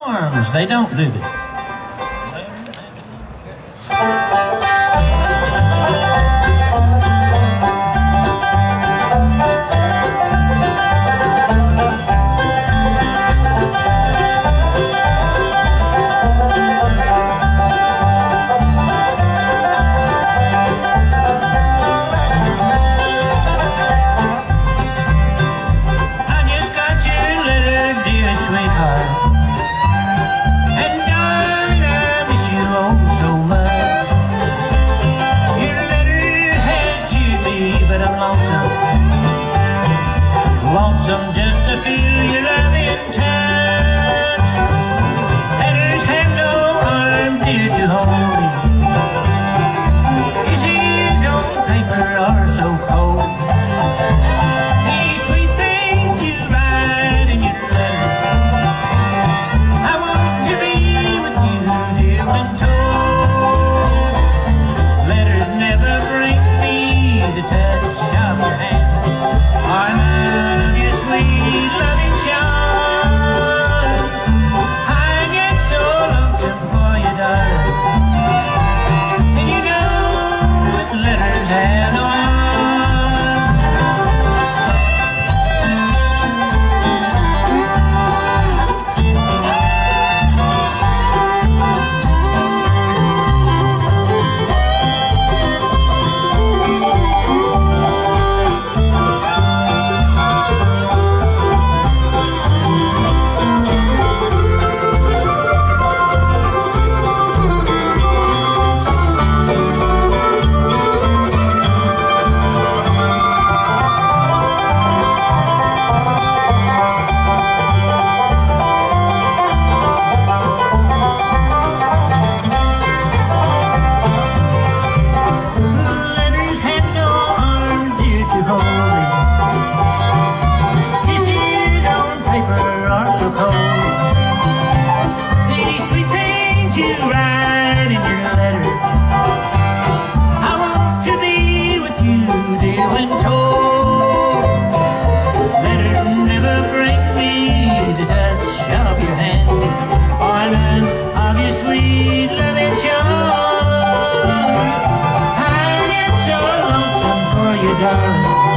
Arms, they don't, do they? Lonesome just to feel your loving touch. Letters have no arms dear to hold me. Kisses on paper are so cold. These sweet things you write in your letter, I want to be with you, dear, when told. Letters never bring me the touch of your hand. Sweet loving charms. I get so lonesome for you, darling, and you know that letters have no arms. You write in your letter, I want to be with you, dear, when told. Letters never bring me the touch of your hand, or none of your sweet loving charms. I get so lonesome for you, darling,